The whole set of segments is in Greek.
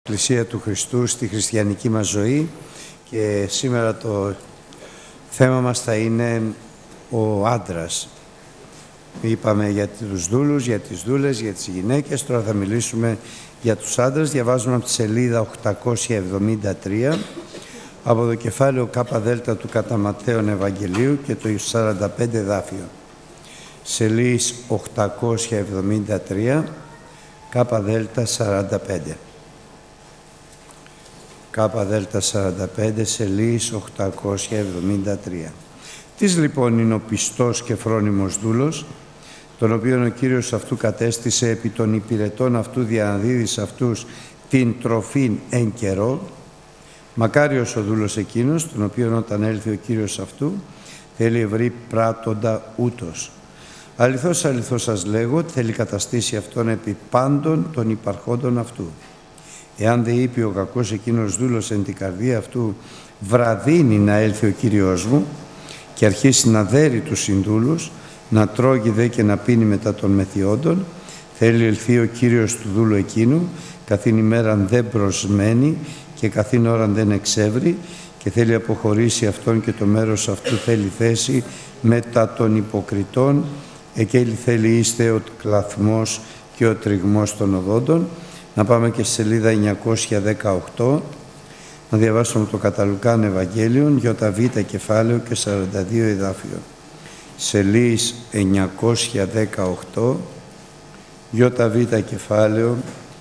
Εκκλησία του Χριστού στη χριστιανική μας ζωή, και σήμερα το θέμα μας θα είναι ο άντρας. Είπαμε για τους δούλους, για τις δούλες, για τις γυναίκες, τώρα θα μιλήσουμε για τους άντρες. Διαβάζουμε από τη σελίδα 873 από το κεφάλαιο ΚΔ του κατά Ματθαίον Ευαγγελίου και το 45 δάφιο. Σελίδα 873 ΚΔ 45. ΚΔ 45, σελίδα 873. Τις λοιπόν είναι ο πιστός και φρόνιμος δούλος, τον οποίον ο Κύριος αυτού κατέστησε επί των υπηρετών αυτού διαναδίδει σε αυτούς την τροφήν εν καιρό. Μακάριος ο δούλος εκείνος, τον οποίον όταν έλθει ο Κύριος αυτού θέλει ευρύ πράττοντα ούτως. Αληθώς, αληθώς σας λέγω, θέλει καταστήσει αυτόν επί πάντων των υπαρχόντων αυτού. Εάν δε είπε ο κακός εκείνος δούλος εν την καρδία αυτού, βραδύνει να έλθει ο Κύριος μου, και αρχίσει να δέρει τους συνδούλους, να τρώγει δε και να πίνει μετά των μεθιόντων, θέλει ελθεί ο Κύριος του δούλου εκείνου, καθήν ημέραν δεν προσμένει και καθήν ώραν δεν εξεύρει, και θέλει αποχωρήσει αυτόν και το μέρος αυτού θέλει θέση μετά των υποκριτών, εκέλη θέλει είστε ο κλαθμός και ο τριγμός των οδόντων. Να πάμε και στη σελίδα 918, να διαβάσουμε το κατά Λουκάν Ευαγγέλιον, ΙΒ κεφάλαιο και 42 εδάφιο. Σελίδα 918, ΙΒ κεφάλαιο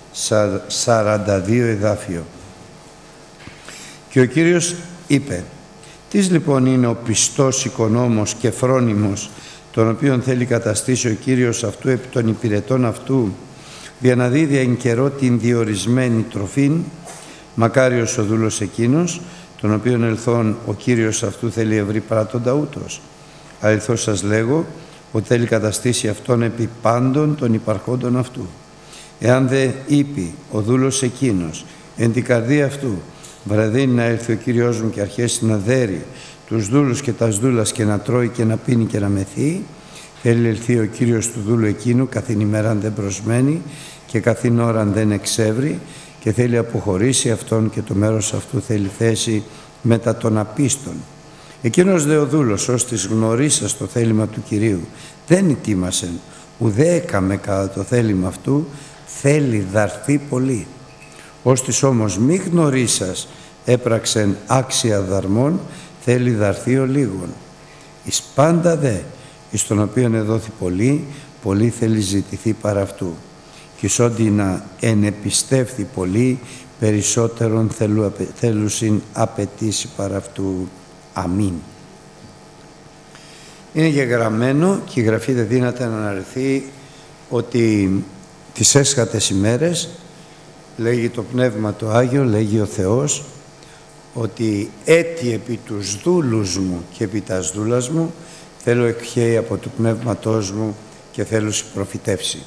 42 εδάφιο. Και ο Κύριος είπε, «Τις λοιπόν είναι ο πιστός οικονόμος και φρόνιμος, τον οποίον θέλει καταστήσει ο Κύριος αυτού επί των υπηρετών αυτού, διαναδίδει εν καιρό την διορισμένη τροφήν. Μακάριος ο δούλος εκείνος, τον οποίον ελθόν ο Κύριος αυτού θέλει ευρύ πράττοντα ούτως. Αληθώς σας λέγω, ότι θέλει καταστήσει αυτόν επί πάντων των υπαρχόντων αυτού. Εάν δε είπε ο δούλος εκείνος εν την καρδία αυτού, βραδύνει να έλθει ο Κύριος μου και αρχίσει να δέρει τους δούλους και τας δούλας και να τρώει και να πίνει και να μεθεί, θέλει ελθεί ο Κύριος του δούλου εκείνου, καθήν ημέραν δεν προσμένει και καθήν ώραν δεν εξεύρει, και θέλει αποχωρήσει αυτόν και το μέρος αυτού θέλει θέση μετά των απίστων. Εκείνος δε ο δούλος, ως της γνωρίσας το θέλημα του Κυρίου, δεν ετοίμασεν, ουδέ έκαμε κατά το θέλημα αυτού, θέλει δαρθεί πολύ. Ως της όμως μη γνωρίσας έπραξεν άξια δαρμών, θέλει δαρθεί ο λίγον. Εις πάντα δε, εις τον οποίον εδόθη πολύ, πολύ θέλει ζητηθεί παρά αυτού. Και εις ό,τι να ενεπιστεύθη πολύ, περισσότερον θέλουσιν απαιτήσει παρά αυτού. Αμήν. Είναι γεγραμμένο και η Γραφή δεν δύναται να αναρριθεί ότι τις έσχατες ημέρες, λέγει το Πνεύμα το Άγιο, λέγει ο Θεός, ότι έτι επί τους δούλους μου και επί τας δούλας μου θέλω εκχέει από του Πνεύματός μου και θέλω προφητεύσει.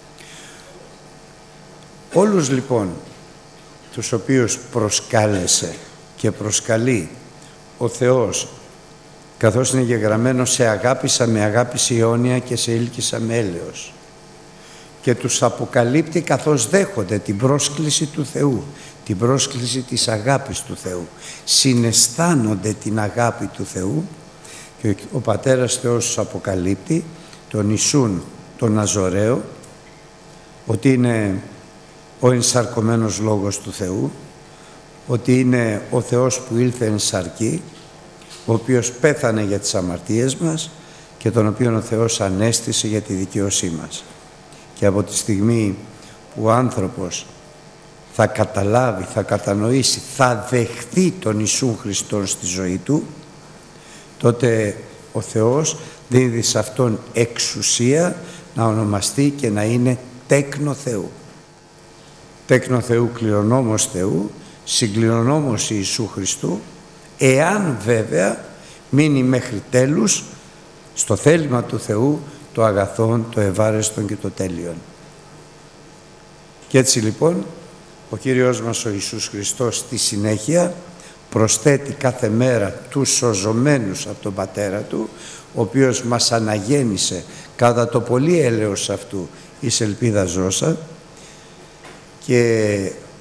Όλους λοιπόν τους οποίους προσκάλεσε και προσκαλεί ο Θεός, καθώς είναι γεγραμμένο, σε αγάπησα με αγάπηση αιώνια και σε ήλκησα με έλεος, και τους αποκαλύπτει καθώς δέχονται την πρόσκληση του Θεού, την πρόσκληση της αγάπης του Θεού, συναισθάνονται την αγάπη του Θεού, και ο Πατέρας Θεός τους αποκαλύπτει τον Ιησούν τον Ναζωραίο, ότι είναι ο ενσαρκωμένος Λόγος του Θεού, ότι είναι ο Θεός που ήλθε εν σαρκή, ο οποίος πέθανε για τις αμαρτίες μας και τον οποίον ο Θεός ανέστησε για τη δικαίωσή μας. Και από τη στιγμή που ο άνθρωπος θα καταλάβει, θα κατανοήσει, θα δεχθεί τον Ιησού Χριστόν στη ζωή του, τότε ο Θεός δίδει σε αυτόν εξουσία να ονομαστεί και να είναι τέκνο Θεού. Τέκνο Θεού, κληρονόμος Θεού, συγκληρονόμος Ιησού Χριστού, εάν βέβαια μείνει μέχρι τέλους στο θέλημα του Θεού το αγαθόν, το ευάρεστον και το τέλειον. Και έτσι λοιπόν ο Κύριος μας ο Ιησούς Χριστός στη συνέχεια προσθέτει κάθε μέρα τους σωζωμένους από τον Πατέρα Του, ο οποίος μας αναγέννησε κατά το πολύ έλεος αυτού εις ελπίδα ζώσα, και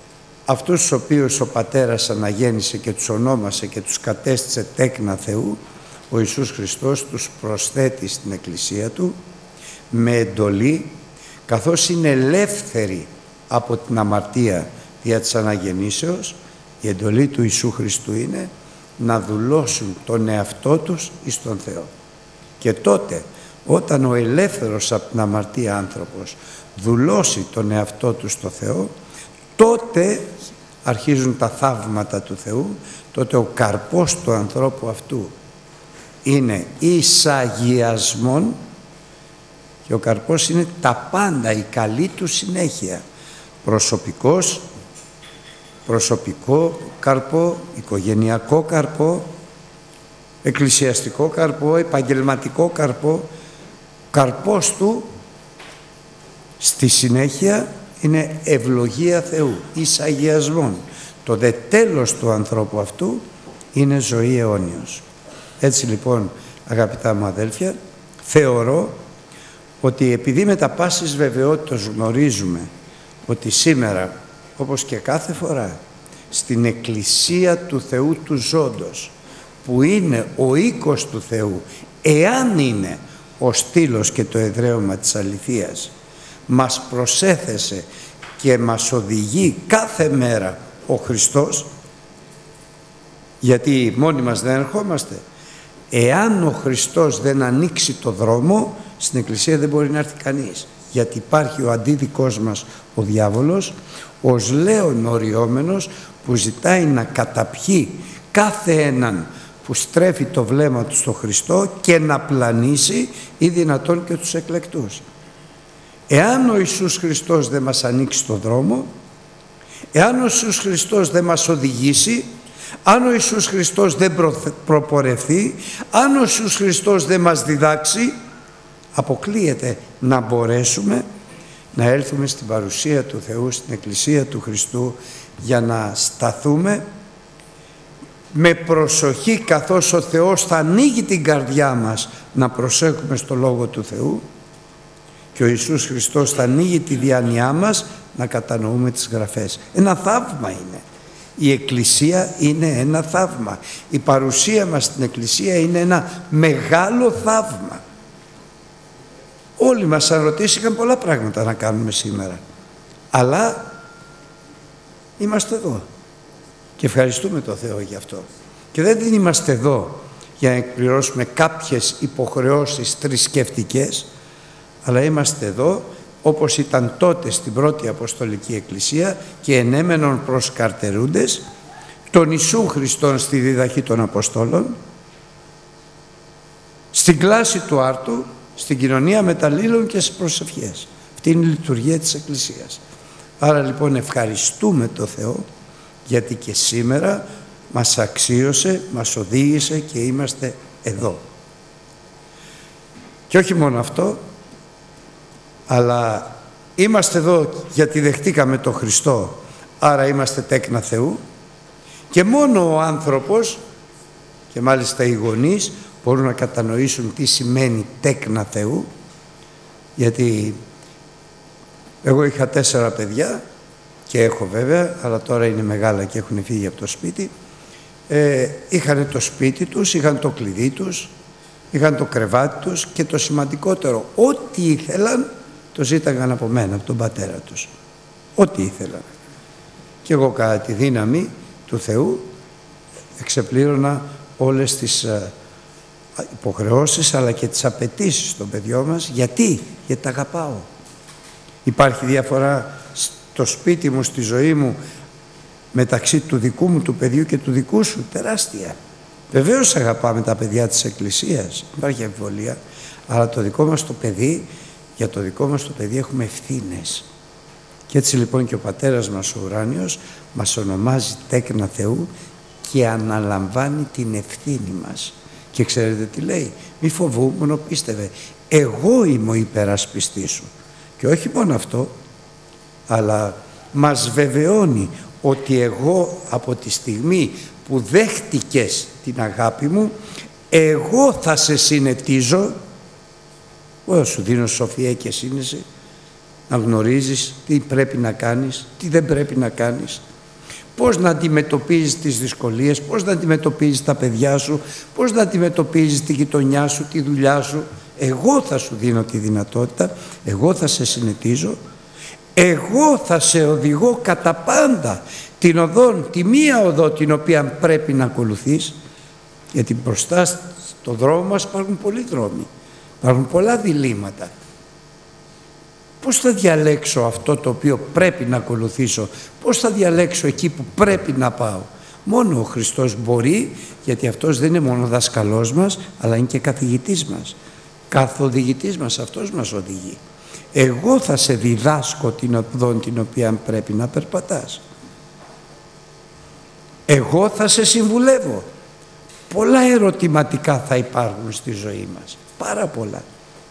αυτούς τους οποίους ο Πατέρας αναγέννησε και τους ονόμασε και τους κατέστησε τέκνα Θεού, ο Ιησούς Χριστός τους προσθέτει στην Εκκλησία Του με εντολή, καθώς είναι ελεύθεροι από την αμαρτία δια της αναγεννήσεως. Η εντολή του Ιησού Χριστού είναι να δουλώσουν τον εαυτό τους εις τον Θεό. Και τότε, όταν ο ελεύθερος από την αμαρτία άνθρωπος δουλώσει τον εαυτό του στο Θεό, τότε αρχίζουν τα θαύματα του Θεού, τότε ο καρπός του ανθρώπου αυτού είναι εισαγιασμόν και ο καρπός είναι τα πάντα, η καλή του συνέχεια. Προσωπικό καρπό, οικογενειακό καρπό, εκκλησιαστικό καρπό, επαγγελματικό καρπό. Καρπός του στη συνέχεια είναι ευλογία Θεού, εισαγιασμόν. Το δε τέλος του ανθρώπου αυτού είναι ζωή αιώνιος. Έτσι λοιπόν, αγαπητά μου αδέλφια, θεωρώ ότι επειδή με τα πάσης βεβαιότητας γνωρίζουμε ότι σήμερα, όπως και κάθε φορά, στην Εκκλησία του Θεού του Ζώντος, που είναι ο οίκος του Θεού, εάν είναι ο στήλος και το εδραίωμα της αληθείας, μας προσέθεσε και μας οδηγεί κάθε μέρα ο Χριστός, γιατί μόνοι μας δεν ερχόμαστε. Εάν ο Χριστός δεν ανοίξει το δρόμο, στην Εκκλησία δεν μπορεί να έρθει κανείς, γιατί υπάρχει ο αντίδικός μας ο διάβολος, ως λέον οριόμενος, που ζητάει να καταπιεί κάθε έναν που στρέφει το βλέμμα του στο Χριστό και να πλανήσει ή δυνατόν και τους εκλεκτούς. Εάν ο Ιησούς Χριστός δεν μας ανοίξει το δρόμο, εάν ο Ιησούς Χριστός δεν μας οδηγήσει, αν ο Ιησούς Χριστός δεν προπορευθεί, αν ο Ιησούς Χριστός δεν μας διδάξει, αποκλείεται να μπορέσουμε να έλθουμε στην παρουσία του Θεού, στην Εκκλησία του Χριστού, για να σταθούμε με προσοχή, καθώς ο Θεός θα ανοίγει την καρδιά μας να προσέχουμε στο Λόγο του Θεού και ο Ιησούς Χριστός θα ανοίγει τη διάνοιά μας να κατανοούμε τις Γραφές. Ένα θαύμα είναι. Η Εκκλησία είναι ένα θαύμα. Η παρουσία μας στην Εκκλησία είναι ένα μεγάλο θαύμα. Όλοι μας αν ρωτήσει είχαν πολλά πράγματα να κάνουμε σήμερα. Αλλά είμαστε εδώ. Και ευχαριστούμε τον Θεό γι' αυτό. Και δεν είμαστε εδώ για να εκπληρώσουμε κάποιες υποχρεώσεις θρησκευτικές, αλλά είμαστε εδώ όπως ήταν τότε στην πρώτη Αποστολική Εκκλησία και ενέμενον προς καρτερούντες τον Ιησού Χριστόν στη διδαχή των Αποστόλων, στην κλάση του άρτου, στην κοινωνία μεταλλήλων και στις προσευχές. Αυτή είναι η λειτουργία της Εκκλησίας. Άρα λοιπόν ευχαριστούμε τον Θεό, γιατί και σήμερα μας αξίωσε, μας οδήγησε και είμαστε εδώ. Και όχι μόνο αυτό, αλλά είμαστε εδώ γιατί δεχτήκαμε τον Χριστό, άρα είμαστε τέκνα Θεού, και μόνο ο άνθρωπος και μάλιστα οι γονείς μπορούν να κατανοήσουν τι σημαίνει τέκνα Θεού, γιατί εγώ είχα 4 παιδιά και έχω βέβαια, αλλά τώρα είναι μεγάλα και έχουν φύγει από το σπίτι. Είχαν το σπίτι τους, είχαν το κλειδί τους, είχαν το κρεβάτι τους και το σημαντικότερο, ό,τι ήθελαν το ζήταγαν από μένα, από τον πατέρα τους. Ό,τι ήθελαν. Και εγώ κατά τη δύναμη του Θεού εξεπλήρωνα όλες τις υποχρεώσεις αλλά και τις απαιτήσεις των παιδιών μας. Γιατί τα αγαπάω. Υπάρχει διαφορά στο σπίτι μου, στη ζωή μου, μεταξύ του δικού μου του παιδιού και του δικού σου? Τεράστια. Βεβαίως αγαπάμε τα παιδιά της Εκκλησίας, υπάρχει αμφιβολία, αλλά το δικό μας το παιδί, για το δικό μας το παιδί έχουμε ευθύνες. Και έτσι λοιπόν και ο Πατέρας μας ο ουράνιος μας ονομάζει τέκνα Θεού και αναλαμβάνει την ευθύνη μας. Και ξέρετε τι λέει? Μη φοβούμουν, πίστευε, εγώ είμαι ο υπερασπιστής σου. Και όχι μόνο αυτό, αλλά μας βεβαιώνει ότι εγώ από τη στιγμή που δέχτηκες την αγάπη μου, εγώ θα σε συνετίζω. Εγώ σου δίνω σοφία και σύνεση να γνωρίζεις τι πρέπει να κάνεις, τι δεν πρέπει να κάνεις. πώς να αντιμετωπίζεις τις δυσκολίες, πώς να αντιμετωπίζεις τα παιδιά σου, πώς να αντιμετωπίζεις τη γειτονιά σου, τη δουλειά σου. Εγώ θα σου δίνω τη δυνατότητα, εγώ θα σε συνετίζω, εγώ θα σε οδηγώ κατά πάντα την οδόν, τη μία οδό την οποία πρέπει να ακολουθείς, γιατί μπροστά στο δρόμο μας υπάρχουν πολλοί δρόμοι, υπάρχουν πολλά διλήμματα. Πώς θα διαλέξω αυτό το οποίο πρέπει να ακολουθήσω, πώς θα διαλέξω εκεί που πρέπει να πάω? Μόνο ο Χριστός μπορεί, γιατί αυτός δεν είναι μόνο δάσκαλός μας, αλλά είναι και καθηγητής μας, καθοδηγητής μας, αυτός μας οδηγεί. Εγώ θα σε διδάσκω την οδόν την οποία πρέπει να περπατάς. Εγώ θα σε συμβουλεύω. Πολλά ερωτηματικά θα υπάρχουν στη ζωή μας, πάρα πολλά.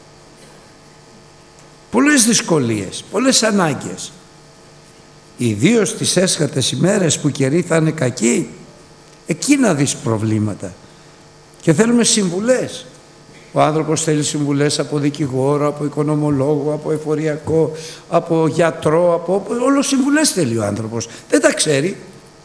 Πολλές δυσκολίες, πολλές ανάγκες. Ιδίως στις έσχατες ημέρες που καιροί θα είναι κακοί, εκεί να δεις προβλήματα. Και θέλουμε συμβουλές. Ο άνθρωπος θέλει συμβουλές από δικηγόρο, από οικονομολόγο, από εφοριακό, από γιατρό, από όλο συμβουλές θέλει ο άνθρωπος. Δεν τα ξέρει.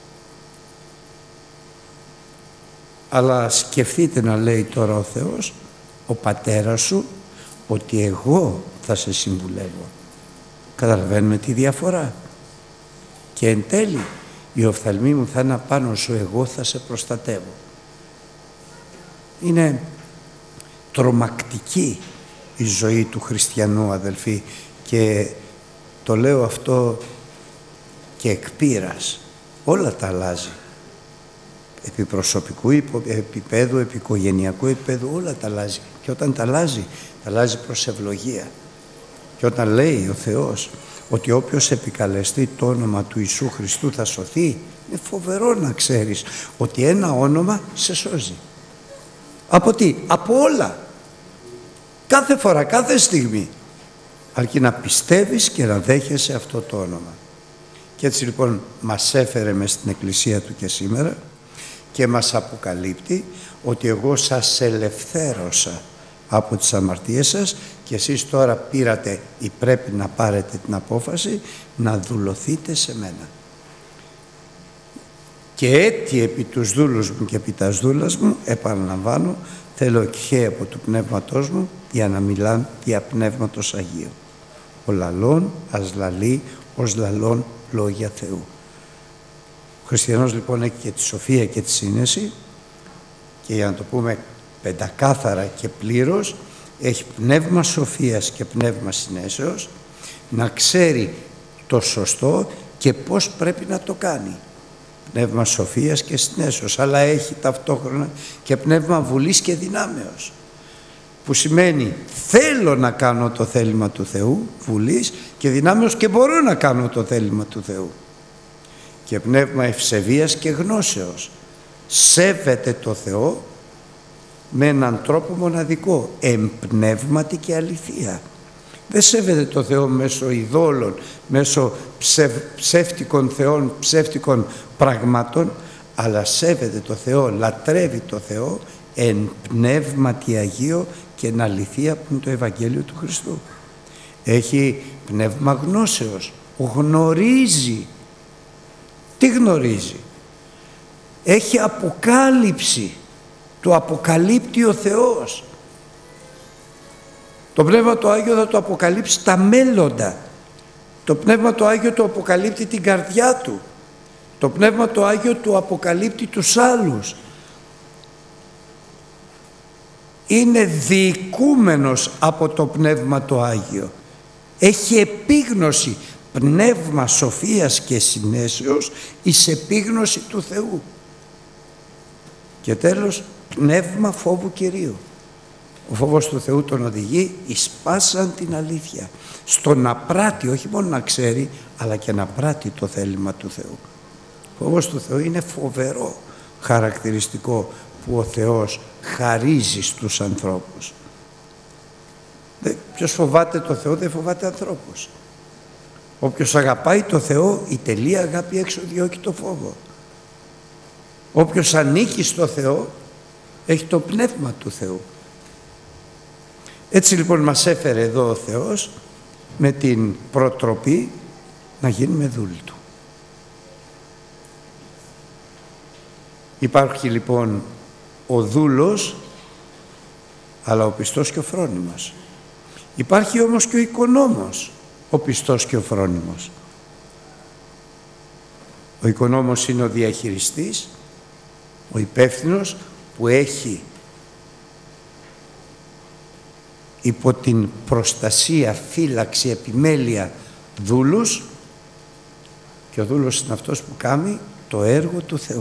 Αλλά σκεφτείτε να λέει τώρα ο Θεός, ο πατέρας σου, ότι εγώ θα σε συμβουλεύω. Καταλαβαίνουμε τη διαφορά. Και εν τέλει η οφθαλμή μου θα είναι απάνω σου, εγώ θα σε προστατεύω. Είναι τρομακτική η ζωή του χριστιανού, αδελφοί, και το λέω αυτό και εκ πείρας. Όλα τα αλλάζει. Επί προσωπικού επίπεδου, επί οικογενειακού επίπεδου, όλα τα αλλάζει. Και όταν τα αλλάζει προς ευλογία. Και όταν λέει ο Θεός ότι όποιος επικαλεστεί το όνομα του Ιησού Χριστού θα σωθεί, είναι φοβερό να ξέρεις ότι ένα όνομα σε σώζει. Από τι? Από όλα. Κάθε φορά, κάθε στιγμή. Αρκεί να πιστεύεις και να δέχεσαι αυτό το όνομα. Και έτσι λοιπόν μας έφερε μες στην Εκκλησία Του και σήμερα και μας αποκαλύπτει ότι εγώ σας ελευθέρωσα από τις αμαρτίες σας και εσείς τώρα πήρατε ή πρέπει να πάρετε την απόφαση να δουλωθείτε σε μένα. Και έτσι επί τους δούλους μου και επί τας δούλας μου, επαναλαμβάνω, θέλω εκχέ από του Πνεύματός μου για να μιλάν δια Πνεύματος Αγίου. Ο λαλών ας λαλεί ως λαλών λόγια Θεού. Ο χριστιανός λοιπόν έχει και τη σοφία και τη σύνεση και για να το πούμε πεντακάθαρα και πλήρως, έχει πνεύμα σοφίας και πνεύμα συνέσεως, να ξέρει το σωστό και πώς πρέπει να το κάνει. Πνεύμα σοφίας και συνέσεως, αλλά έχει ταυτόχρονα και πνεύμα βουλής και δυνάμεως, που σημαίνει θέλω να κάνω το θέλημα του Θεού, βουλής και δυνάμεως, και μπορώ να κάνω το θέλημα του Θεού. Και πνεύμα ευσεβίας και γνώσεως, σέβεται το Θεό με έναν τρόπο μοναδικό, εμπνεύματι και αληθεία. Δεν σέβεται το Θεό μέσω ειδόλων, μέσω ψεύτικων θεών, ψεύτικων πραγμάτων, αλλά σέβεται το Θεό, λατρεύει το Θεό εν πνεύματι Αγίο και εν αληθεία που είναι το Ευαγγέλιο του Χριστού. Έχει πνεύμα γνώσεως, γνωρίζει. Τι γνωρίζει? Έχει αποκάλυψη, το αποκαλύπτει ο Θεός. Το Πνεύμα το Άγιο θα το αποκαλύψει τα μέλλοντα. Το Πνεύμα το Άγιο το αποκαλύπτει την καρδιά του. Το Πνεύμα το Άγιο του αποκαλύπτει τους άλλους. Είναι διοικούμενος από το Πνεύμα το Άγιο. Έχει επίγνωση, πνεύμα σοφίας και συνέσεως εις επίγνωση του Θεού. Και τέλος, πνεύμα φόβου Κυρίου. Ο φόβος του Θεού τον οδηγεί εις πάσαν την αλήθεια. Στο να πράττει, όχι μόνο να ξέρει, αλλά και να πράττει το θέλημα του Θεού. Ο φόβος του Θεού είναι φοβερό χαρακτηριστικό που ο Θεός χαρίζει στους ανθρώπους. Ποιος φοβάται το Θεό δεν φοβάται ανθρώπους. Όποιος αγαπάει το Θεό, η τελεία αγάπη έξω διώκει το φόβο. Όποιος ανήκει στο Θεό έχει το πνεύμα του Θεού. Έτσι λοιπόν μας έφερε εδώ ο Θεός με την προτροπή να γίνουμε δούλοι Του. Υπάρχει λοιπόν ο δούλος, αλλά ο πιστός και ο φρόνιμος. Υπάρχει όμως και ο οικονόμος, ο πιστός και ο φρόνιμος. Ο οικονόμος είναι ο διαχειριστής, ο υπεύθυνος που έχει υπό την προστασία, φύλαξη, επιμέλεια δούλους, και ο δούλος είναι αυτός που κάνει το έργο του Θεού.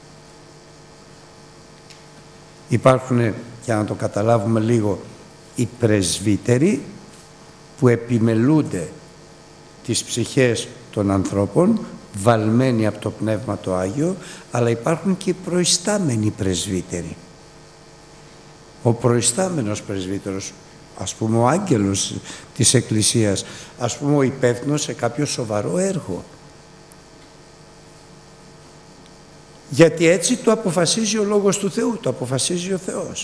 Υπάρχουν, για να το καταλάβουμε λίγο, οι πρεσβύτεροι που επιμελούνται τις ψυχές των ανθρώπων, βαλμένοι από το Πνεύμα το Άγιο, αλλά υπάρχουν και οι προϊστάμενοι πρεσβύτεροι. Ο προϊστάμενος πρεσβύτερος, ας πούμε ο άγγελος της Εκκλησίας, ας πούμε ο υπεύθυνος σε κάποιο σοβαρό έργο. Γιατί έτσι το αποφασίζει ο Λόγος του Θεού, το αποφασίζει ο Θεός.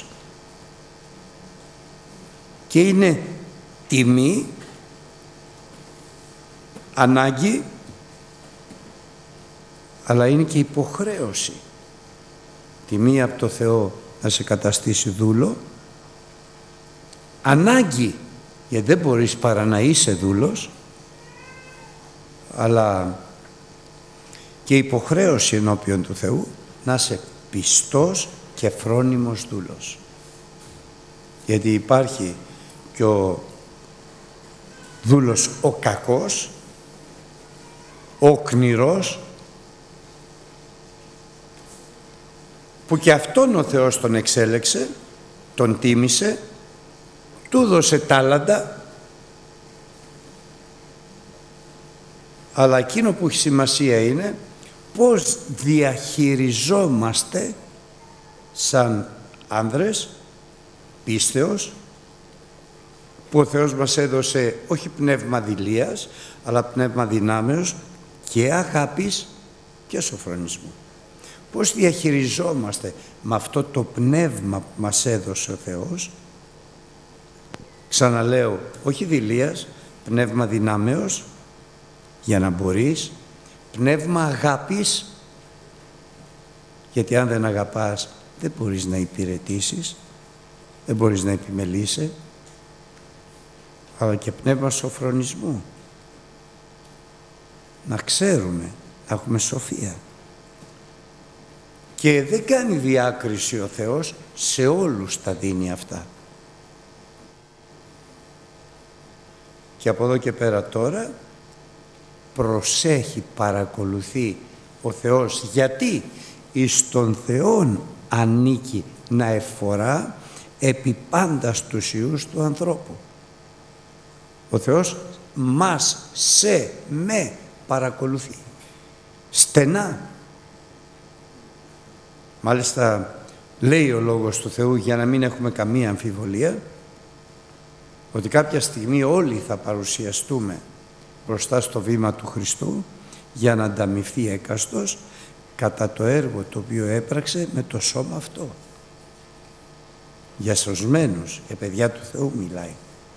Και είναι τιμή, ανάγκη, αλλά είναι και υποχρέωση. Τιμή από το Θεό να σε καταστήσει δούλο, ανάγκη, γιατί δεν μπορείς παρά να είσαι δούλος, αλλά και υποχρέωση ενώπιον του Θεού να είσαι πιστός και φρόνιμος δούλος. Γιατί υπάρχει και ο δούλος ο κακός, ο κνηρός, που και αυτόν ο Θεός τον εξέλεξε, τον τίμησε, του δώσε τάλαντα, αλλά εκείνο που έχει σημασία είναι πώς διαχειριζόμαστε σαν άνδρες πίστεως, που ο Θεός μας έδωσε όχι πνεύμα δειλίας, αλλά πνεύμα δυνάμεως και αγάπης και σοφρονισμού. Πώς διαχειριζόμαστε με αυτό το πνεύμα που μας έδωσε ο Θεός, ξαναλέω, όχι δειλίας, πνεύμα δυνάμεως, για να μπορείς, πνεύμα αγάπης, γιατί αν δεν αγαπάς δεν μπορείς να υπηρετήσεις, δεν μπορείς να επιμελείσαι, αλλά και πνεύμα σοφρονισμού. Να ξέρουμε, να έχουμε σοφία. Και δεν κάνει διάκριση ο Θεός, σε όλους τα δίνει αυτά. Και από εδώ και πέρα τώρα προσέχει, παρακολουθεί ο Θεός, γιατί εις τον Θεόν ανήκει να εφορά επί πάντα στους ιούς του ανθρώπου. Ο Θεός μας, με παρακολουθεί στενά. Μάλιστα λέει ο Λόγος του Θεού, για να μην έχουμε καμία αμφιβολία, ότι κάποια στιγμή όλοι θα παρουσιαστούμε μπροστά στο βήμα του Χριστού για να ανταμοιφθεί έκαστος κατά το έργο το οποίο έπραξε με το σώμα αυτό. Για σωσμένους, για παιδιά του Θεού μιλάει.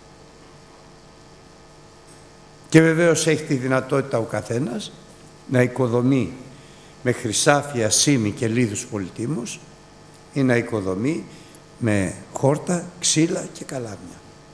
Και βεβαίως έχει τη δυνατότητα ο καθένας να οικοδομεί με χρυσάφια, ασήμι και λίθους πολυτήμους ή να οικοδομεί με χόρτα, ξύλα και καλάμια.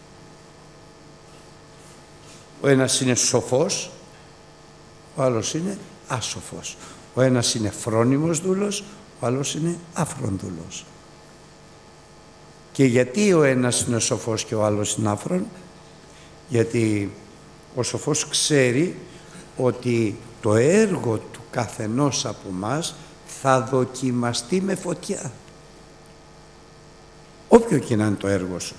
Ο ένας είναι σοφός, ο άλλος είναι άσοφος. Ο ένας είναι φρόνιμος δούλος, ο άλλος είναι άφρον δούλος. Και γιατί ο ένας είναι σοφός και ο άλλος είναι άφρον? Γιατί ο σοφός ξέρει ότι το έργο του καθενός από μας θα δοκιμαστεί με φωτιά. Όποιο και να είναι το έργο σου.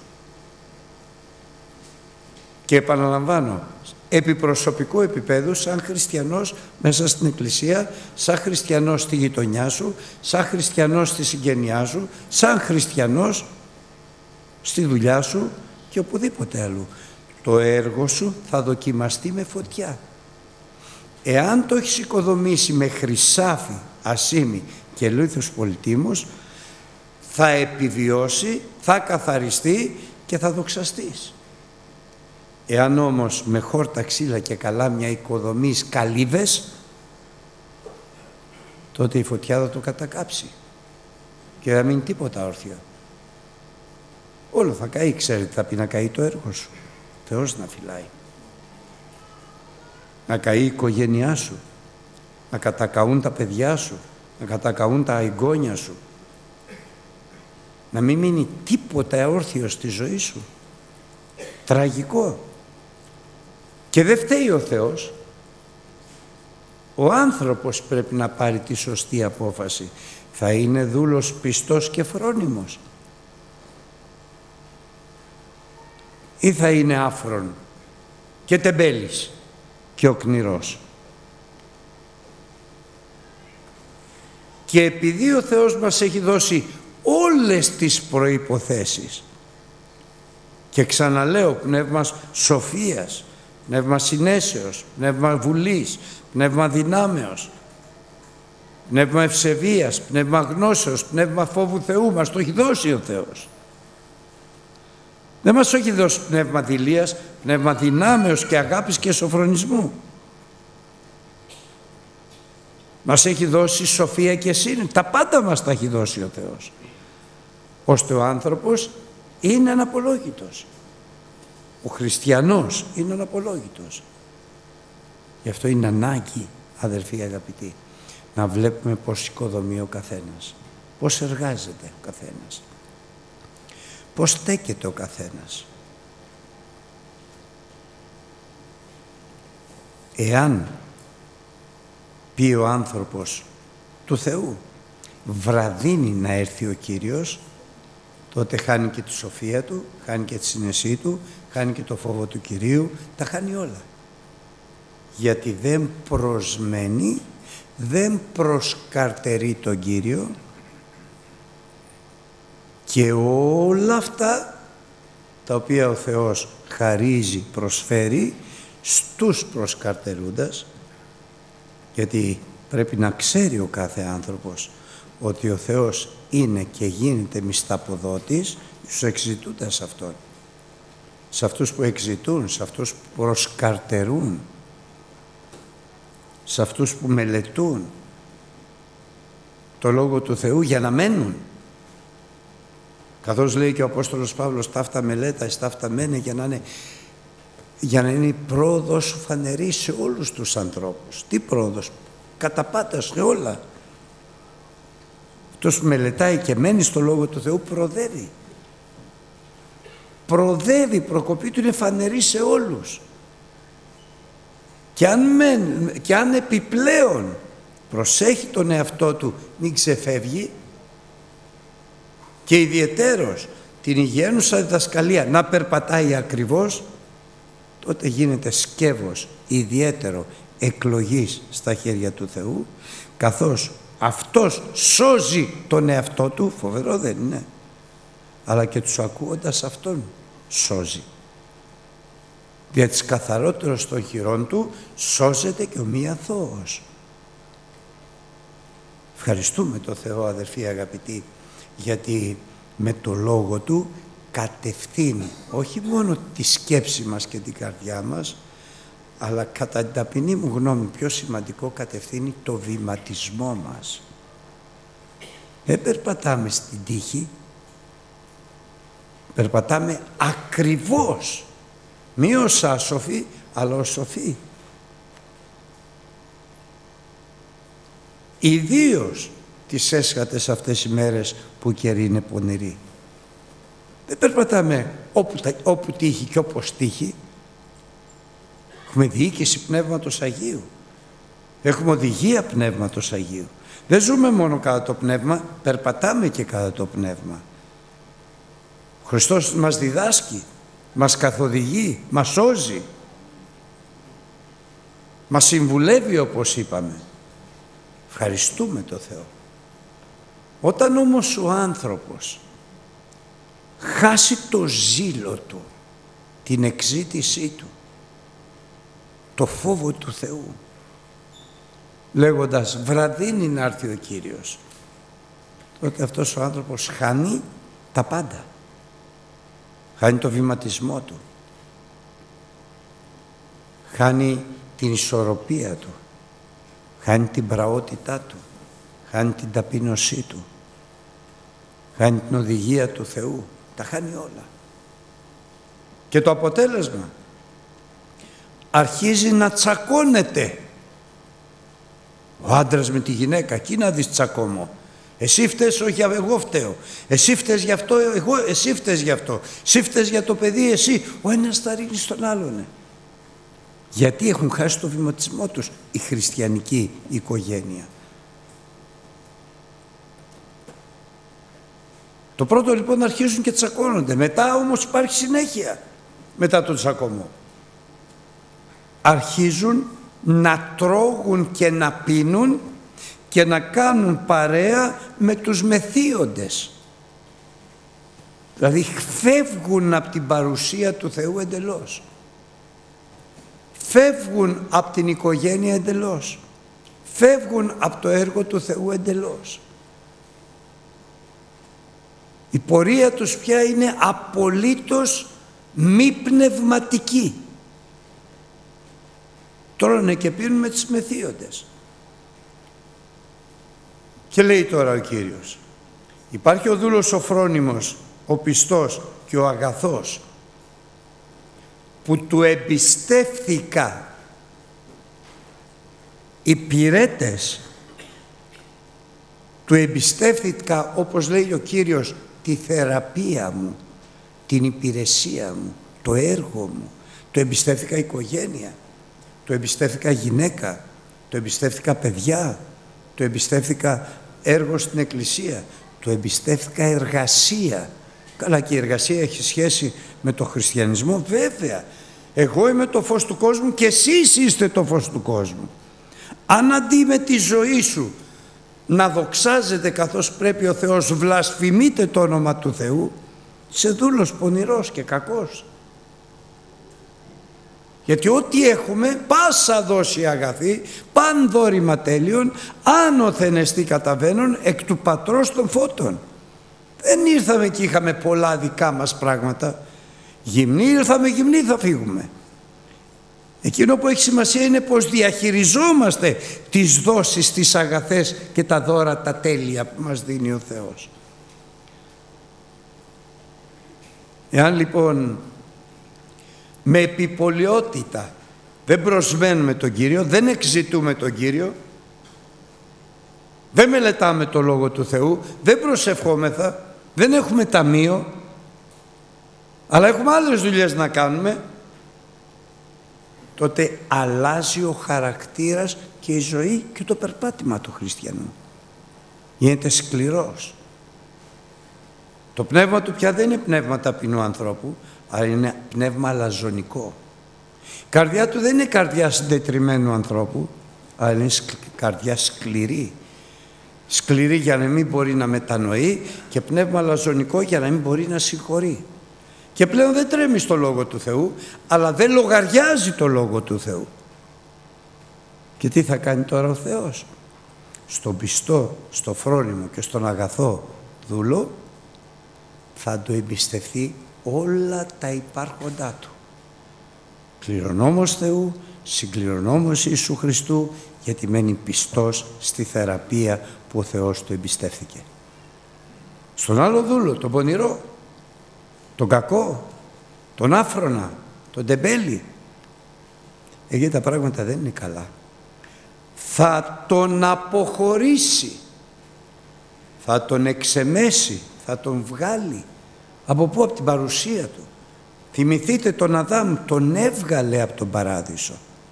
Και επαναλαμβάνω, επί προσωπικού επίπεδου, σαν χριστιανός μέσα στην εκκλησία, σαν χριστιανός στη γειτονιά σου, σαν χριστιανός στη συγγενειά σου, σαν χριστιανός στη δουλειά σου και οπουδήποτε αλλού. Το έργο σου θα δοκιμαστεί με φωτιά. Εάν το έχεις οικοδομήσει με χρυσάφι, ασήμι και λίθους πολυτήμους, θα επιβιώσει, θα καθαριστεί και θα δοξαστείς. Εάν όμως με χόρτα, ξύλα και καλάμια οικοδομείς καλύβες, τότε η φωτιά θα το κατακάψει. και δεν μείνει τίποτα όρθιο. Όλο θα καεί, ξέρετε, θα πει να καεί το έργο σου. Θεός να φυλάει. Να καεί η οικογένειά σου, να κατακαούν τα παιδιά σου, να κατακαούν τα εγγόνια σου. Να μην μείνει τίποτα όρθιο στη ζωή σου. Τραγικό. Και δεν φταίει ο Θεός. Ο άνθρωπος πρέπει να πάρει τη σωστή απόφαση. Θα είναι δούλος πιστός και φρόνιμος ή θα είναι άφρον και τεμπέλης και οκνηρός. Και επειδή ο Θεός μας έχει δώσει όλες τις προϋποθέσεις και ξαναλέω, πνεύμα σοφίας, πνεύμα συνέσεως, πνεύμα βουλής, πνεύμα δυνάμεως, πνεύμα ευσεβίας, πνεύμα γνώσεως, πνεύμα φόβου Θεού, μας το έχει δώσει ο Θεός. Δεν μας έχει δώσει πνεύμα δειλίας, πνεύμα δυνάμεως και αγάπης και σοφρονισμού. Μας έχει δώσει σοφία και σύνεση. Τα πάντα μας τα έχει δώσει ο Θεός. Ώστε ο άνθρωπος είναι αναπολόγητος. Ο χριστιανός είναι αναπολόγητος. Γι' αυτό είναι ανάγκη, αδερφοί αγαπητοί, να βλέπουμε πώς οικοδομεί ο καθένας, πώς εργάζεται ο καθένας, πώς στέκεται ο καθένας. Εάν πει ο άνθρωπος του Θεού βραδύνει να έρθει ο Κύριος, τότε χάνει και τη σοφία του, χάνει και τη συνεσή του, χάνει και το φόβο του Κυρίου, τα χάνει όλα. Γιατί δεν προσμένει, δεν προσκαρτερεί τον Κύριο και όλα αυτά τα οποία ο Θεός χαρίζει, προσφέρει στους προσκαρτερούντας, γιατί πρέπει να ξέρει ο κάθε άνθρωπος ότι ο Θεός είναι και γίνεται μισθαποδότης στους εξητούντας Αυτόν. Σε αυτούς που εξητούν, σε αυτούς που προσκαρτερούν, σε αυτούς που μελετούν το Λόγο του Θεού για να μένουν. Καθώς λέει και ο Απόστολος Παύλος, ταύτα μελέτα, ταύτα μένε, για να είναι η πρόοδος σου φανερή σε όλους τους ανθρώπους. Τι πρόοδος? Κατά πάτα σε όλα. Αυτός που μελετάει και μένει στο Λόγο του Θεού προοδεύει. Προοδεύει, η προκοπή του είναι φανερή σε όλους. Και αν επιπλέον προσέχει τον εαυτό του μην ξεφεύγει και ιδιαιτέρως την υγιαίνουσα διδασκαλία να περπατάει ακριβώς, τότε γίνεται σκεύος ιδιαίτερο εκλογής στα χέρια του Θεού, καθώς αυτός σώζει τον εαυτό του, φοβερό δεν είναι, αλλά και τους ακούοντας αυτόν σώζει. Δια της καθαρότερος των χειρών του σώζεται και ο μη αθώος. Ευχαριστούμε το Θεό, αδερφοί αγαπητοί, γιατί με το Λόγο Του κατευθύνει όχι μόνο τη σκέψη μας και την καρδιά μας, αλλά κατά την ταπεινή μου γνώμη πιο σημαντικό, κατευθύνει το βηματισμό μας. Δεν περπατάμε στην τύχη, περπατάμε ακριβώς, μη ως άσοφοι, αλλά ως σοφοί. Ιδίως τις έσχατες αυτές οι μέρες που η καιρή είναι πονηρή. Δεν περπατάμε όπου τύχει και όπως τύχει. Έχουμε διοίκηση Πνεύματος Αγίου. Έχουμε οδηγία Πνεύματος Αγίου. Δεν ζούμε μόνο κατά το Πνεύμα, περπατάμε και κατά το Πνεύμα. Ο Χριστός μας διδάσκει, μας καθοδηγεί, μας σώζει, μας συμβουλεύει όπως είπαμε. Ευχαριστούμε το Θεό. Όταν όμως ο άνθρωπος χάσει το ζήλο του, την εξήτησή του, το φόβο του Θεού, λέγοντας βραδύνει να έρθει ο Κύριος, τότε αυτός ο άνθρωπος χάνει τα πάντα. Χάνει το βηματισμό του, χάνει την ισορροπία του, χάνει την πραότητά του, χάνει την ταπείνωσή του. χάνει την οδηγία του Θεού, τα χάνει όλα. Και το αποτέλεσμα, αρχίζει να τσακώνεται ο άντρας με τη γυναίκα. Εκεί να δεις τσακώμο. Εσύ φταίς, όχι εγώ φταίω. Εσύ φταίς γι' αυτό, εσύ φταίς γι' αυτό. Εσύ φταίς για το παιδί, εσύ. Ο ένας θα ρίχνει στον άλλον. Γιατί έχουν χάσει το βηματισμό τους η χριστιανική οικογένεια. Το πρώτο λοιπόν αρχίζουν και τσακώνονται. Μετά όμως υπάρχει συνέχεια μετά τον τσακωμό. Αρχίζουν να τρώγουν και να πίνουν και να κάνουν παρέα με τους μεθύοντες. Δηλαδή φεύγουν από την παρουσία του Θεού εντελώς. Φεύγουν από την οικογένεια εντελώς. Φεύγουν από το έργο του Θεού εντελώς. Η πορεία τους πια είναι απολύτως μη πνευματική. Τρώνε και πίνουν με τις μεθύοντες. Και λέει τώρα ο Κύριος, υπάρχει ο δούλος ο φρόνιμος, ο πιστός και ο αγαθός, που του εμπιστεύθηκα υπηρέτες, του εμπιστεύθηκα, όπως λέει ο Κύριος, τη θεραπεία μου, την υπηρεσία μου, το έργο μου, το εμπιστεύθηκα οικογένεια, το εμπιστεύθηκα γυναίκα, το εμπιστεύθηκα παιδιά, το εμπιστεύθηκα έργο στην εκκλησία, το εμπιστεύθηκα εργασία. Καλά, και η εργασία έχει σχέση με το χριστιανισμό, βέβαια. Εγώ είμαι το φως του κόσμου και εσείς είστε το φως του κόσμου. Αν αντί με τη ζωή σου να δοξάζεται καθώς πρέπει ο Θεός, βλασφημείτε το όνομα του Θεού, είσαι δούλος πονηρός και κακός. Γιατί ό,τι έχουμε, πάσα δόση αγαθή, παν δώρημα τέλειον, άνωθεν εστί καταβαίνουν εκ του πατρός των φώτων. Δεν ήρθαμε και είχαμε πολλά δικά μας πράγματα. Γυμνοί ήρθαμε, γυμνοί θα φύγουμε. Εκείνο που έχει σημασία είναι πως διαχειριζόμαστε τις δόσεις, τις αγαθές και τα δώρα, τα τέλεια που μας δίνει ο Θεός. Εάν λοιπόν με επιπολαιότητα δεν προσμένουμε τον Κύριο, δεν εξητούμε τον Κύριο, δεν μελετάμε το Λόγο του Θεού, δεν προσευχόμεθα, δεν έχουμε ταμείο, αλλά έχουμε άλλες δουλειές να κάνουμε, τότε αλλάζει ο χαρακτήρας και η ζωή και το περπάτημα του χριστιανού. Γίνεται σκληρός. Το πνεύμα του πια δεν είναι πνεύμα ταπεινού ανθρώπου, αλλά είναι πνεύμα αλαζονικό. Η καρδιά του δεν είναι καρδιά συντετριμμένου ανθρώπου, αλλά είναι καρδιά σκληρή. Σκληρή για να μην μπορεί να μετανοεί και πνεύμα αλαζονικό για να μην μπορεί να συγχωρεί. Και πλέον δεν τρέμει στο Λόγο του Θεού, αλλά δεν λογαριάζει το Λόγο του Θεού. Και τι θα κάνει τώρα ο Θεός? Στον πιστό, στο φρόνιμο και στον αγαθό δούλο θα το εμπιστευτεί όλα τα υπάρχοντά του. Κληρονόμος Θεού, συγκληρονόμος Ιησού Χριστού, γιατί μένει πιστός στη θεραπεία που ο Θεός του εμπιστεύθηκε. Στον άλλο δούλο, τον πονηρό, τον κακό, τον άφρονα, τον τεμπέλη, εκεί τα πράγματα δεν είναι καλά. Θα τον αποχωρήσει, θα τον εξεμέσει, θα τον βγάλει. Από πού? Από την παρουσία του. Θυμηθείτε τον Αδάμ, τον έβγαλε από τον παράδεισο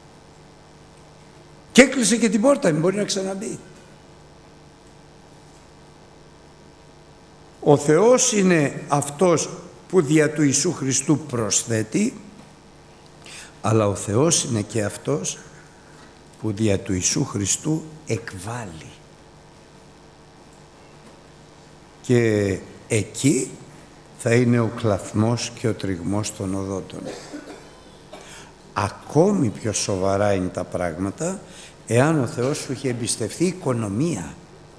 και έκλεισε και την πόρτα, μην μπορεί να ξαναμπεί. Ο Θεός είναι αυτός που δια του Ιησού Χριστού προσθέτει, αλλά ο Θεός είναι και αυτός που δια του Ιησού Χριστού εκβάλλει. Και εκεί θα είναι ο κλαθμός και ο τριγμός των οδόντων. Ακόμη πιο σοβαρά είναι τα πράγματα εάν ο Θεός σου είχε εμπιστευτεί οικονομία.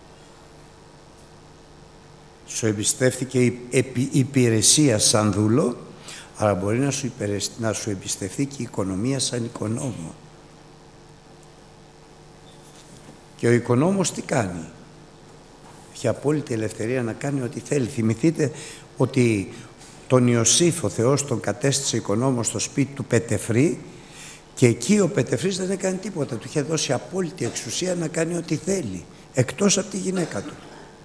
Σου εμπιστεύθηκε υπηρεσία σαν δούλο, αλλά μπορεί να σου εμπιστευτεί και η οικονομία σαν οικονόμο. Και ο οικονόμος τι κάνει? Είχε απόλυτη ελευθερία να κάνει ό,τι θέλει. Θυμηθείτε ότι τον Ιωσήφ ο Θεός τον κατέστησε οικονόμο στο σπίτι του Πετεφρή και εκεί ο Πετεφρής δεν έκανε τίποτα. Του είχε δώσει απόλυτη εξουσία να κάνει ό,τι θέλει, εκτός από τη γυναίκα του.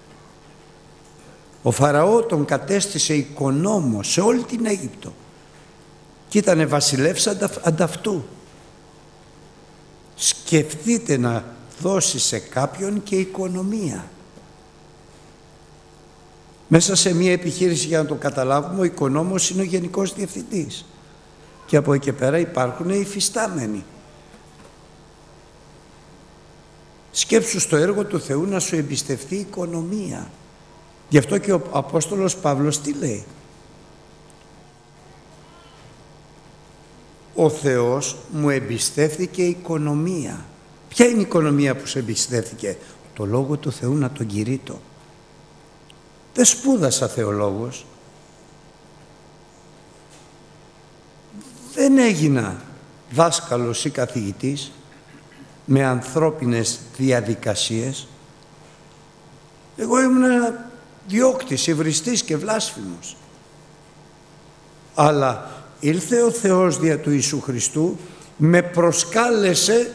Ο Φαραώ τον κατέστησε οικονόμο σε όλη την Αίγυπτο και ήτανε βασιλεύς ανταυτού. Σκεφτείτε να δώσει σε κάποιον και οικονομία. Μέσα σε μια επιχείρηση, για να το καταλάβουμε, ο οικονόμος είναι ο γενικός διευθυντής. Και από εκεί και πέρα υπάρχουν οι υφιστάμενοι. Σκέψου στο έργο του Θεού να σου εμπιστευτεί οικονομία. Γι' αυτό και ο Απόστολος Παύλος τι λέει? Ο Θεός μου εμπιστεύθηκε οικονομία. Ποια είναι η οικονομία που σε εμπιστεύθηκε? Το Λόγο του Θεού να τον κηρύττω. Δεν σπούδασα θεολόγος. Δεν έγινα δάσκαλος ή καθηγητής με ανθρώπινες διαδικασίες. Εγώ ήμουν διώκτης, υβριστής και βλάσφημος. Αλλά ήλθε ο Θεός δια του Ιησού Χριστού, με προσκάλεσε,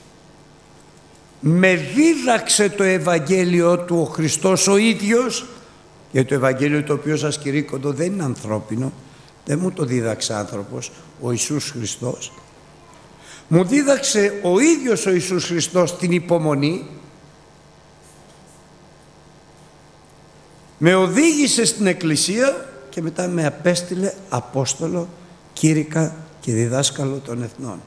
με δίδαξε το Ευαγγέλιο του ο Χριστός ο ίδιος, γιατί το Ευαγγέλιο το οποίο σας κηρύκκοντο δεν είναι ανθρώπινο, δεν μου το δίδαξε άνθρωπος, ο Ιησούς Χριστός. Μου δίδαξε ο ίδιος ο Ιησούς Χριστός την υπομονή, με οδήγησε στην Εκκλησία και μετά με απέστειλε Απόστολο, κήρυκα και διδάσκαλο των εθνών.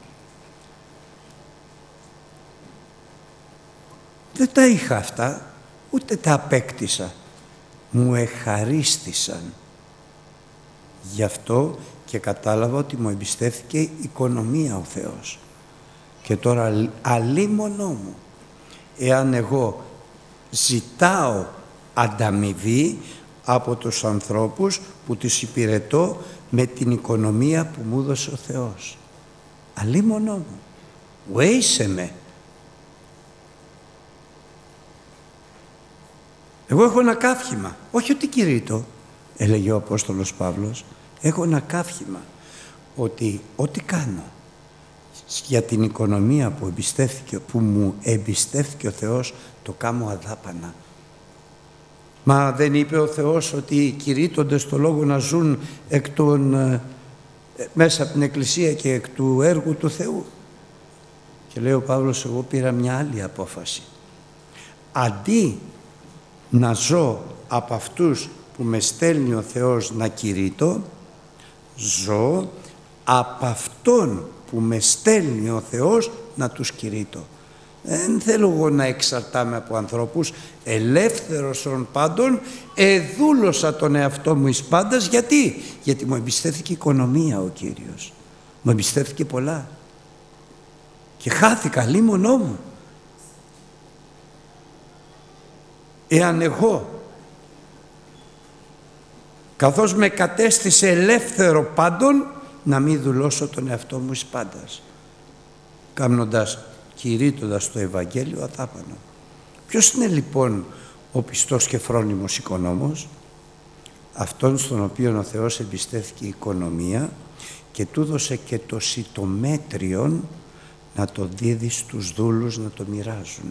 Δεν τα είχα αυτά, ούτε τα απέκτησα. Μου εχαρίστησαν. Γι' αυτό και κατάλαβα ότι μου εμπιστεύθηκε οικονομία ο Θεός. Και τώρα αλίμονό μου, εάν εγώ ζητάω ανταμοιβή από τους ανθρώπους που τους υπηρετώ με την οικονομία που μου έδωσε ο Θεός. Αλίμονό μου, βουέισε με. Εγώ έχω ένα καύχημα, όχι ότι κηρύττω, έλεγε ο Απόστολος Παύλος, έχω ένα καύχημα ότι ό,τι κάνω για την οικονομία που μου εμπιστεύθηκε ο Θεός, το κάνω αδάπανα. Μα δεν είπε ο Θεός ότι κηρύττονται στο Λόγο να ζουν μέσα από την Εκκλησία και εκ του έργου του Θεού? Και λέει ο Παύλος, εγώ πήρα μια άλλη απόφαση. Αντί να ζω από αυτούς που με στέλνει ο Θεός να κηρύττω, ζω από Αυτόν που με στέλνει ο Θεός να τους κηρύττω. Δεν θέλω εγώ να εξαρτάμαι από ανθρώπους, ελεύθερος ον πάντων, εδούλωσα τον εαυτό μου εις πάντας. Γιατί μου εμπιστεύθηκε οικονομία ο Κύριος. Μου εμπιστεύθηκε πολλά. Και χάθηκα λίμωνό μου. Εάν εγώ, καθώς με κατέστησε ελεύθερο πάντων, να μην δουλώσω τον εαυτό μου εις πάντας, κηρύττοντας το Ευαγγέλιο αδάπανο. Ποιος είναι λοιπόν ο πιστός και φρόνιμος οικονόμος? Αυτόν στον οποίο ο Θεός εμπιστεύθηκε η οικονομία και του δώσε και το σιτομέτριον να το δίδει στους δούλους να το μοιράζουν.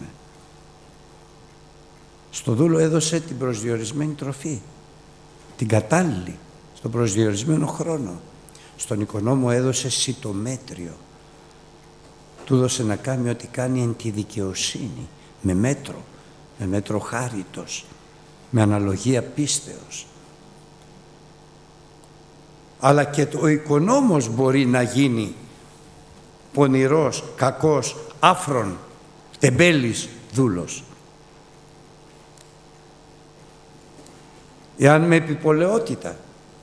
Στο δούλο έδωσε την προσδιορισμένη τροφή, την κατάλληλη, στον προσδιορισμένο χρόνο. Στον οικονόμο έδωσε σιτομέτριο. Του έδωσε να κάνει ό,τι κάνει εν τη δικαιοσύνη, με μέτρο χάριτος, με αναλογία πίστεως. Αλλά και ο οικονόμος μπορεί να γίνει πονηρός, κακός, άφρον, τεμπέλης δούλος. Εάν με επιπολαιότητα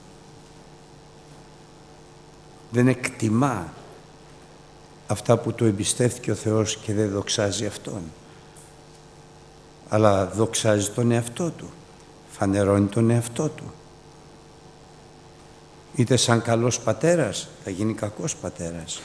δεν εκτιμά αυτά που του εμπιστεύτηκε ο Θεός και δεν δοξάζει Αυτόν, αλλά δοξάζει τον εαυτό του, φανερώνει τον εαυτό του. Είτε σαν καλός πατέρας θα γίνει κακός πατέρας,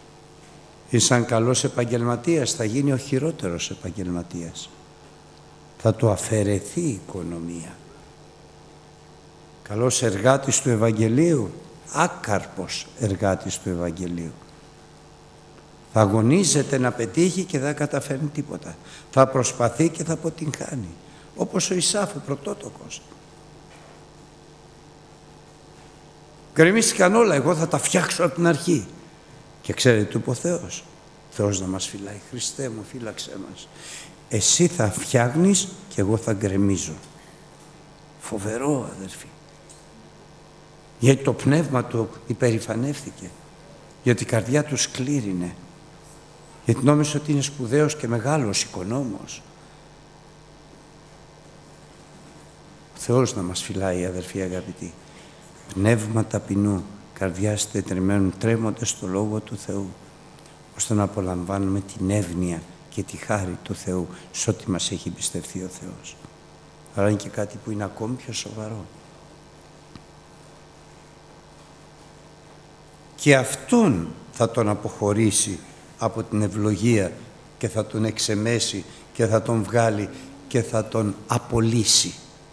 ή σαν καλός επαγγελματίας θα γίνει ο χειρότερος επαγγελματίας. θα του αφαιρεθεί η οικονομία. Καλός εργάτης του Ευαγγελίου, άκαρπος εργάτης του Ευαγγελίου. Θα αγωνίζεται να πετύχει και δεν καταφέρνει τίποτα. Θα προσπαθεί και θα αποτυγχάνει. Όπως ο Ισάφ, ο πρωτότοκος. Γκρεμίστηκαν όλα, εγώ θα τα φτιάξω από την αρχή. Και ξέρετε, του είπε ο Θεός. Θεός να μας φυλάει. Χριστέ μου, φύλαξέ μας. Εσύ θα φτιάχνεις και εγώ θα γκρεμίζω. Φοβερό, αδερφοί. Γιατί το πνεύμα του υπερηφανεύθηκε. Γιατί η καρδιά του σκλήρινε. Γιατί νόμιζε ότι είναι σπουδαίος και μεγάλος οικονόμος. Ο Θεός να μας φυλάει, αδερφοί αγαπητοί. Πνεύμα ταπεινού, καρδιάς τετριμένων, τρέμονται στο Λόγο του Θεού, ώστε να απολαμβάνουμε την εύνοια και τη χάρη του Θεού σε ό,τι μας έχει πιστευτεί ο Θεός. Αλλά είναι και κάτι που είναι ακόμη πιο σοβαρό. Και αυτόν θα τον αποχωρήσει από την ευλογία και θα τον εξεμέσει και θα τον βγάλει και θα τον απολύσει.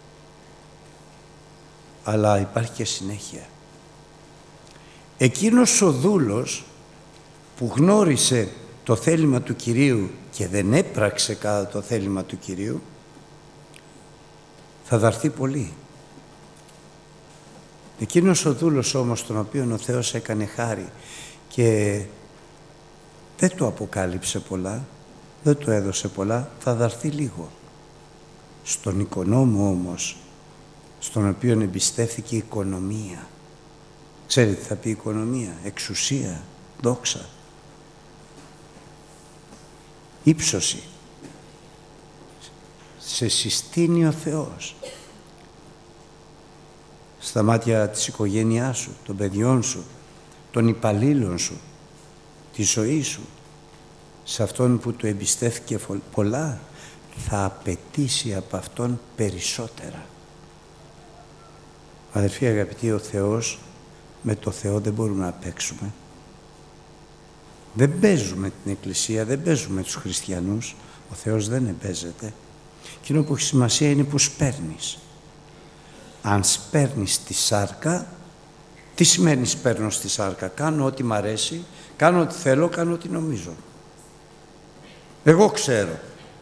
Αλλά υπάρχει και συνέχεια. Εκείνος ο δούλος που γνώρισε το θέλημα του Κυρίου και δεν έπραξε κατά το θέλημα του Κυρίου, θα δαρθεί πολύ. Εκείνος ο δούλος όμως, τον οποίον ο Θεός έκανε χάρη και δεν του αποκάλυψε πολλά, δεν του έδωσε πολλά, θα δαρθεί λίγο. Στον οικονόμο όμως, στον οποίον εμπιστεύθηκε η οικονομία. Ξέρετε τι θα πει οικονομία? Εξουσία, δόξα, ύψωση. Σε συστήνει ο Θεός. Στα μάτια της οικογένειάς σου, των παιδιών σου, των υπαλλήλων σου, τη ζωή σου. Σε αυτόν που του εμπιστεύθηκε πολλά, θα απαιτήσει από αυτόν περισσότερα. Αδερφοί αγαπητοί, ο Θεός, με το Θεό δεν μπορούμε να παίξουμε. Δεν παίζουμε την Εκκλησία, δεν παίζουμε τους χριστιανούς. Ο Θεός δεν εμπέζεται. Εκείνο που έχει σημασία είναι που σπέρνεις. Αν σπέρνεις τη σάρκα, τι σημαίνει σπέρνω στη σάρκα? Κάνω ό,τι μ' αρέσει, κάνω ό,τι θέλω, κάνω ό,τι νομίζω. Εγώ ξέρω.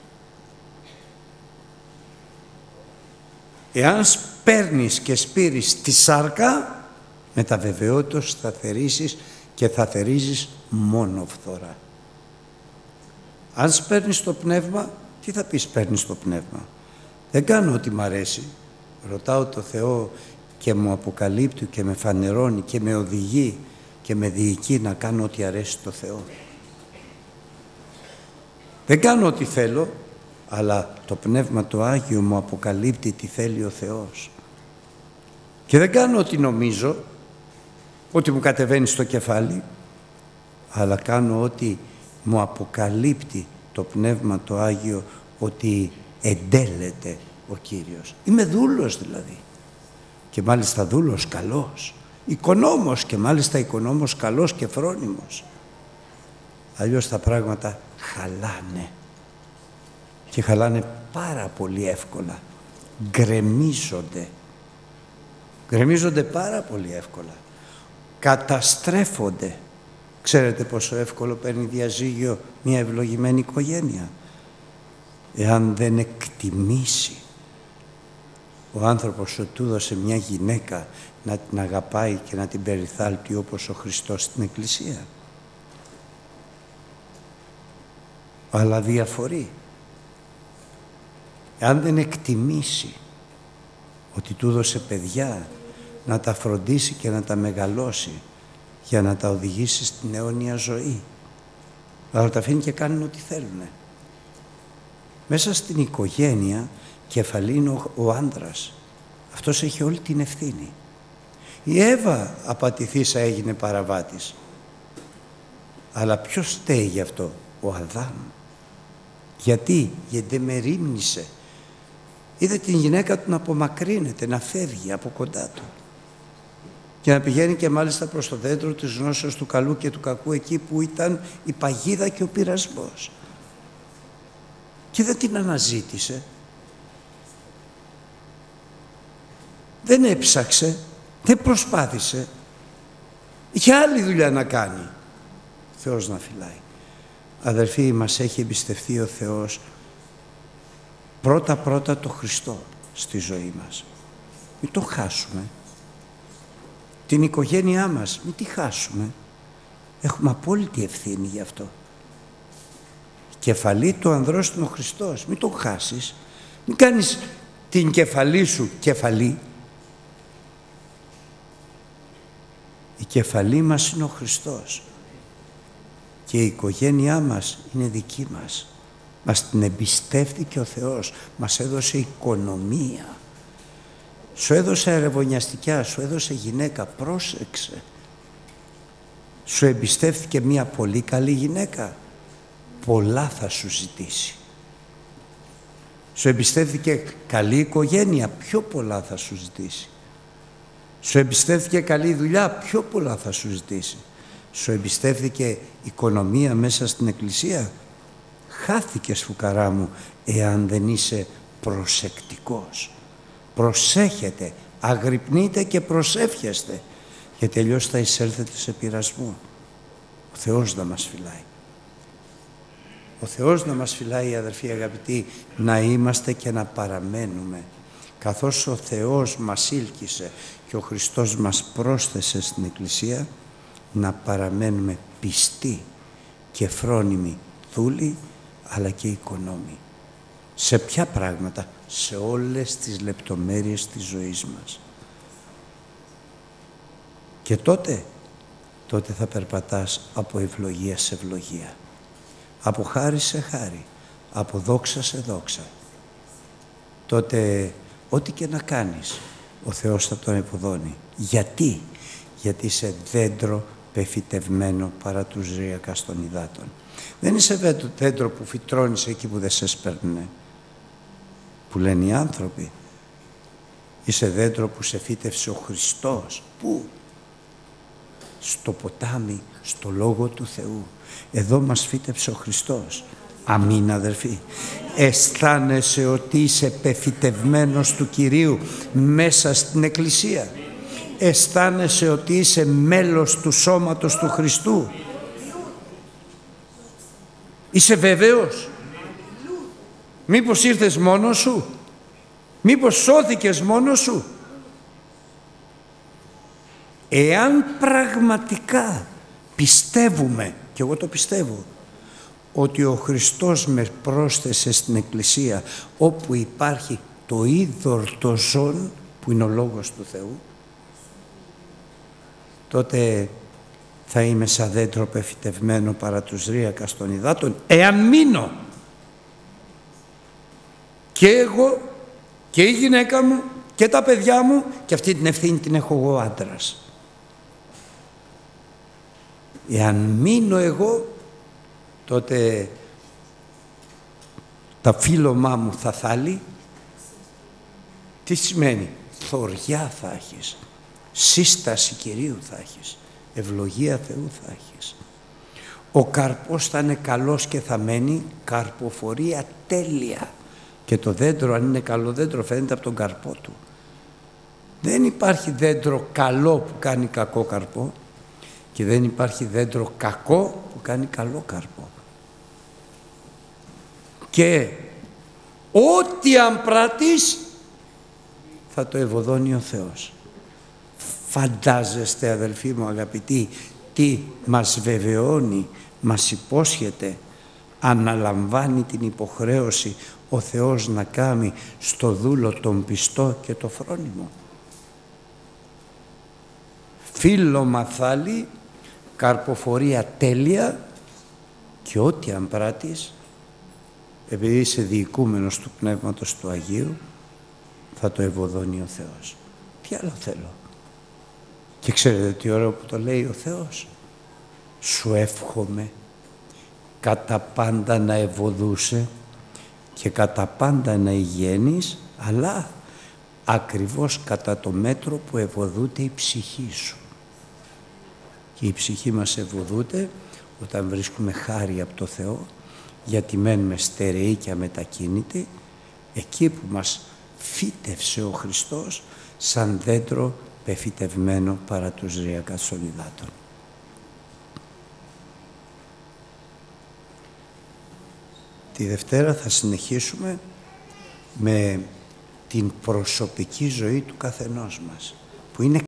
Εάν σπέρνεις και σπείρεις τη σάρκα, με τα βεβαιότητας θα θερήσεις και θα θερίζεις μόνο φθορά. Αν σπέρνεις το πνεύμα, τι θα πει σπέρνεις το πνεύμα? Δεν κάνω ό,τι μ' αρέσει. Ρωτάω το Θεό και μου αποκαλύπτει και με φανερώνει και με οδηγεί και με διοικεί να κάνω ό,τι αρέσει το Θεό. Δεν κάνω ό,τι θέλω, αλλά το Πνεύμα το Άγιο μου αποκαλύπτει τι θέλει ο Θεός. Και δεν κάνω ό,τι νομίζω, ό,τι μου κατεβαίνει στο κεφάλι, αλλά κάνω ό,τι μου αποκαλύπτει το Πνεύμα το Άγιο ότι εντέλεται ο Κύριος. Είμαι δούλος δηλαδή. Και μάλιστα δούλος καλός. Οικονόμος και μάλιστα οικονόμος καλός και φρόνιμος. Αλλιώς τα πράγματα χαλάνε. Και χαλάνε πάρα πολύ εύκολα. Γκρεμίζονται. Γκρεμίζονται πάρα πολύ εύκολα. Καταστρέφονται. Ξέρετε πόσο εύκολο παίρνει διαζύγιο μια ευλογημένη οικογένεια? Εάν δεν εκτιμήσει ο άνθρωπος ότι του έδωσε μια γυναίκα να την αγαπάει και να την περιθάλπτει όπως ο Χριστός στην Εκκλησία. Αλλά διαφορεί. Εάν δεν εκτιμήσει ότι του έδωσε παιδιά να τα φροντίσει και να τα μεγαλώσει για να τα οδηγήσει στην αιώνια ζωή, αλλά τα αφήνει και κάνουν ό,τι θέλουν. Μέσα στην οικογένεια κεφαλή είναι ο άντρας. Αυτός έχει όλη την ευθύνη. Η Εύα απατηθήσα έγινε παραβάτης. Αλλά ποιος φταίει γι' αυτό? Ο Αδάμ. Γιατί? Γιατί δεν μερίμνησε. Είδε την γυναίκα του να απομακρύνεται, να φεύγει από κοντά του. Και να πηγαίνει και μάλιστα προς το δέντρο της γνώσεως του καλού και του κακού, εκεί που ήταν η παγίδα και ο πειρασμός. Και δεν την αναζήτησε. δεν έψαξε, δεν προσπάθησε. Είχε άλλη δουλειά να κάνει. Ο Θεός να φυλάει. Αδερφοί, μας έχει εμπιστευτεί ο Θεός πρώτα το Χριστό στη ζωή μας. Μην το χάσουμε. Την οικογένειά μας, μην τη χάσουμε. Έχουμε απόλυτη ευθύνη γι' αυτό. Η κεφαλή του ανδρός είναι ο Χριστός. Μην το χάσεις. Μην κάνεις την κεφαλή σου κεφαλή. Η κεφαλή μας είναι ο Χριστός. Και η οικογένειά μας είναι δική μας. Μας την εμπιστεύτηκε ο Θεός. Μας έδωσε οικονομία. Σου έδωσε αρεβωνιαστικιά, σου έδωσε γυναίκα. Πρόσεξε. Σου εμπιστεύτηκε μία πολύ καλή γυναίκα. Πολλά θα σου ζητήσει. Σου εμπιστεύτηκε καλή οικογένεια. Πιο πολλά θα σου ζητήσει. Σου εμπιστεύτηκε καλή δουλειά. Πιο πολλά θα σου ζητήσει. Σου εμπιστεύτηκε οικονομία μέσα στην εκκλησία. Χάθηκες, φουκαρά μου, εάν δεν είσαι προσεκτικός. Προσέχετε, αγρυπνείτε και προσεύχεστε, γιατί αλλιώς θα εισέλθετε σε πειρασμό. Ο Θεός να μας φυλάει. Ο Θεός να μας φυλάει, αδερφοί αγαπητοί, να είμαστε και να παραμένουμε. Καθώς ο Θεός μας ήλκησε και ο Χριστός μας πρόσθεσε στην Εκκλησία, να παραμένουμε πιστοί και φρόνιμοι δούλοι, αλλά και οικονόμοι. Σε ποια πράγματα? Σε όλες τις λεπτομέρειες της ζωής μας. Και τότε θα περπατάς από ευλογία σε ευλογία. Από χάρη σε χάρη. Από δόξα σε δόξα. Τότε ό,τι και να κάνεις, ο Θεός θα τον υποδώνει. Γιατί? Γιατί είσαι δέντρο πεφυτευμένο παρά τους ρύακας των υδάτων. Δεν είσαι δέντρο που φυτρώνεις εκεί που δεν σε σπέρνε, που λένε οι άνθρωποι. Είσαι δέντρο που σε φύτευσε ο Χριστός. Πού? Στο ποτάμι, στο Λόγο του Θεού. Εδώ μας φύτεψε ο Χριστός. Αμήν, αδερφοί. Αισθάνεσαι ότι είσαι πεφυτευμένος του Κυρίου μέσα στην Εκκλησία. Αισθάνεσαι ότι είσαι μέλος του σώματος του Χριστού. Είσαι βέβαιος? Μήπως ήρθες μόνος σου? Μήπως σώθηκες μόνος σου? Εάν πραγματικά πιστεύουμε, και εγώ το πιστεύω, ότι ο Χριστός με πρόσθεσε στην Εκκλησία όπου υπάρχει το είδωρ το ζών που είναι ο Λόγος του Θεού, τότε θα είμαι σαν δέντρο πεφυτευμένο παρά τους ρύακας των υδάτων, εάν μείνω. Και εγώ και η γυναίκα μου και τα παιδιά μου, και αυτή την ευθύνη την έχω εγώ άντρας. Εάν μείνω εγώ, τότε τα φύλλωμά μου θα θάλει. Τι σημαίνει? Θωριά θα έχεις, σύσταση Κυρίου θα έχεις, ευλογία Θεού θα έχεις. Ο καρπός θα είναι καλός και θα μένει, καρποφορία τέλεια. Και το δέντρο, αν είναι καλό δέντρο, φαίνεται από τον καρπό του. Δεν υπάρχει δέντρο καλό που κάνει κακό καρπό και δεν υπάρχει δέντρο κακό που κάνει καλό καρπό. Και ό,τι αν πράττεις θα το ευωδώνει ο Θεός. Φαντάζεστε, αδελφοί μου αγαπητοί, τι μας βεβαιώνει, μας υπόσχεται, αναλαμβάνει την υποχρέωση ο Θεός να κάνει στο δούλο τον πιστό και το φρόνιμο. Φύλλωμα θάλη, καρποφορία τέλεια, και ό,τι αν πράττεις, επειδή είσαι διοικούμενος του Πνεύματος του Αγίου, θα το ευωδώνει ο Θεός. Τι άλλο θέλω? Και ξέρετε τι ωραίο που το λέει ο Θεός? Σου εύχομαι κατά πάντα να ευωδούσε και κατά πάντα να υγιένεις, αλλά ακριβώς κατά το μέτρο που ευωδούται η ψυχή σου. Και η ψυχή μας ευωδούται όταν βρίσκουμε χάρη από το Θεό, γιατί μένουμε στερεοί και αμετακίνητοι, εκεί που μας φύτευσε ο Χριστός, σαν δέντρο πεφυτευμένο παρά τους ρύακας των υδάτων. Τη Δευτέρα θα συνεχίσουμε με την προσωπική ζωή του καθενός μας, που είναι